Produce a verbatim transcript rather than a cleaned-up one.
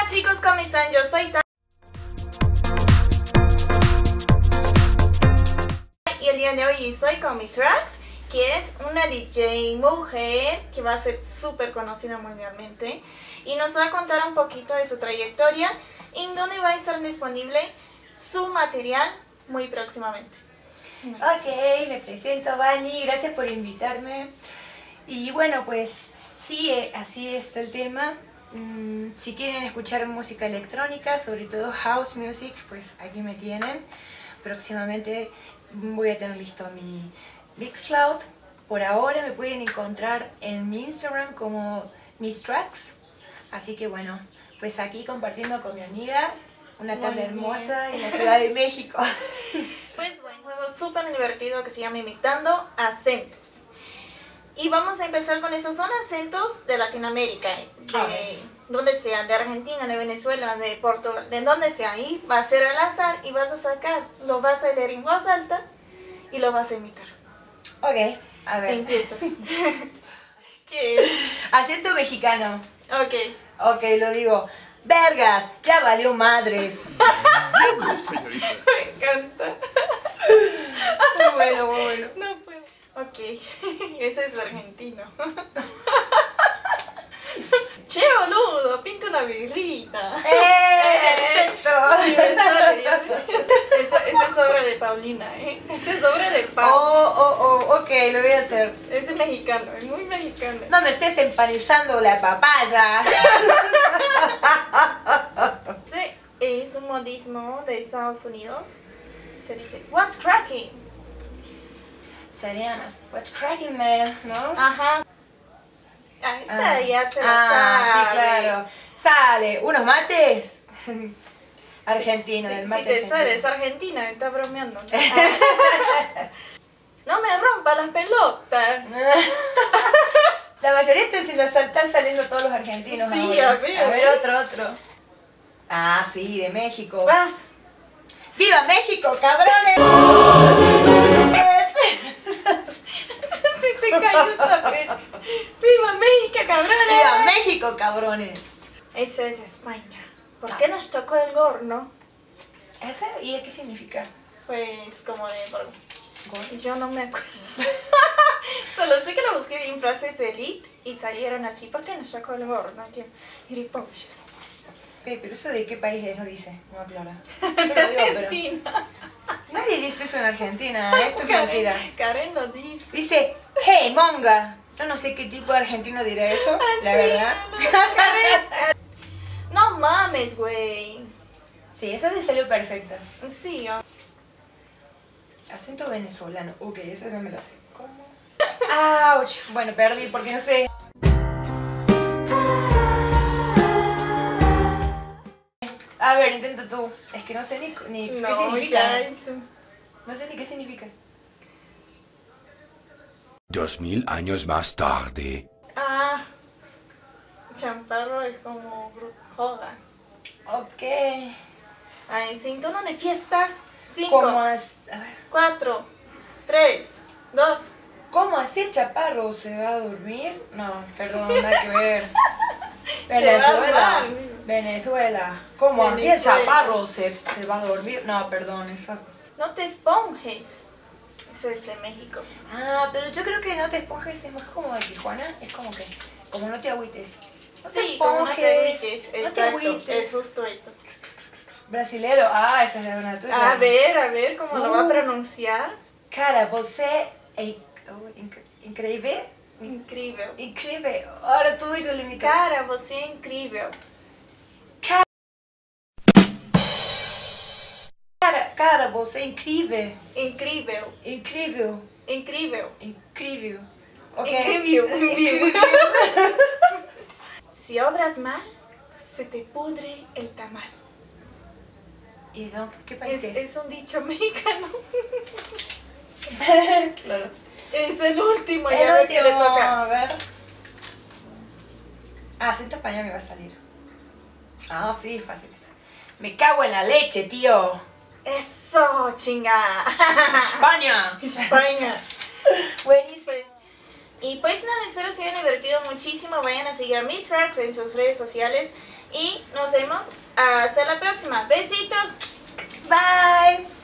chicos, ¿cómo están? Yo soy Tania y el día de hoy estoy con Miss Rax, que es una D J mujer que va a ser súper conocida mundialmente y nos va a contar un poquito de su trayectoria y en dónde va a estar disponible su material muy próximamente. Ok, me presento, Vani, gracias por invitarme. Y bueno, pues sí, así está el tema. Mm, si quieren escuchar música electrónica, sobre todo house music, pues aquí me tienen. Próximamente voy a tener listo mi Mixcloud. Por ahora me pueden encontrar en mi Instagram como Miss Rax. Así que bueno, pues aquí compartiendo con mi amiga una tarde hermosa en la Ciudad de México. Pues bueno, un juego súper divertido que se llama Imitando Acentos. Y vamos a empezar con esos, son acentos de Latinoamérica, de okay. donde sea, de Argentina, de Venezuela, de Portugal, de donde sea. Ahí va a ser al azar y vas a sacar, lo vas a leer en voz alta y lo vas a imitar. Ok, a ver. Empiezas. ¿Qué? Acento mexicano. Ok. Ok, lo digo. Vergas, ya valió madres. Me encanta. Muy bueno, muy bueno. No puedo. Ok, ese es argentino. Che, boludo, pinta una birrita. ¡Eh! ¡Perfecto! Sí, me sale. Esa, esa es obra de Paulina, ¿eh? Esa es obra de Paulina. Oh, oh, oh, ok, lo voy a hacer. Es mexicano, es muy mexicano. No me estés empanizando la papaya. Ese es un modismo de Estados Unidos. Se dice, what's cracking? Sería más, what's cracking, man, ¿no? Ajá. Ahí está, ah. ya se lo ah, sabe. Sí, claro. Sale, ¿unos mates? Argentino, sí, del sí, mate. sí te argentino. sale, es argentina, me está bromeando. No me rompa las pelotas. La mayoría están, están saliendo todos los argentinos. Sí, ahora. a ver. A ver, otro, otro. Ah, sí, de México. Vas. ¡Viva México, cabrones! Sí te cayó también. ¡Viva México, cabrones! ¡Viva México, cabrones! Ese es España. ¿Por qué nos tocó el gorno? ¿Ese? ¿Y qué significa? Pues como de... ¿Gorno? Yo no me acuerdo. Solo sé que lo busqué en frases de elite y salieron así. ¿Por qué nos tocó el gorno, tío? Gilipollas. Okay, pero eso de qué país es, no dice, no aclara. Yo lo digo, Argentina. Pero... Nadie dice eso en Argentina, ¿eh? Esto es Karen, mentira. Karen lo dice. Dice, hey, monga. Yo no sé qué tipo de argentino dirá eso, ah, la sí, verdad. No, Karen. No mames, güey. Sí, esa te salió perfecta. Sí. Oh. Acento venezolano. Ok, esa no me la sé. ¿Cómo? ¡Auch! Bueno, perdí porque no sé. A ver, intenta tú. Es que no sé ni, ni no, qué significa. Eso. No sé ni qué significa. Dos mil años más tarde. Ah, champurrado es como joda. Ok. Ay, sin tono de fiesta. ¿Cómo Cinco, as... A ver. cuatro, tres, dos. ¿Cómo así el chaparro se va a dormir? No, perdón, nada que ver. Se va a Venezuela. dormir. Venezuela. ¿Cómo así el Venezuela. chaparro se, se va a dormir? No, perdón, exacto. No te esponjes. Eso es de México. Ah, pero yo creo que no te esponjes es más como de Tijuana. Es como que, como no te agüites. No te Sí, como no te agüites. No te Exacto, agüites. es justo eso. Brasilero, ah, esa es la una tuya. A ver, a ver cómo Uh. lo va a pronunciar. Cara, você é oh, inc incrível? Incrível. Incrível. Ahora tú y yo le imito. Cara, você é incrível. Cara, cara, você é incrível. Incrível. Incrível. Incrível. Incrível. Ok. Incrível. Incrível. Si obras mal, se te pudre el tamal. ¿Y de qué país Es, es? es un dicho mexicano. Claro. Es el último, El ya ve que le último, toca. a ver. Ah, acento español me va a salir. Ah, sí, fácil. Me cago en la leche, tío. Eso, chinga. España. España. Buenísimo. Y pues nada, espero se hayan divertido muchísimo. Vayan a seguir a Miss Rax en sus redes sociales. y nos vemos hasta la próxima. Besitos. Bye.